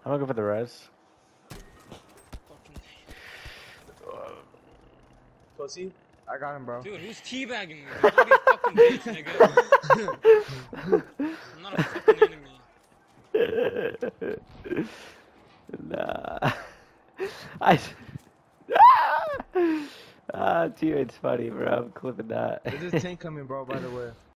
I'm looking for the res. Fucking Pussy? I got him, bro. dude, who's teabagging me? Don't be a fucking bitch, nigga. I'm not a fucking enemy. Nah. I. Teammate's funny, bro. I'm cool with that. There's this tank coming, bro, by the way.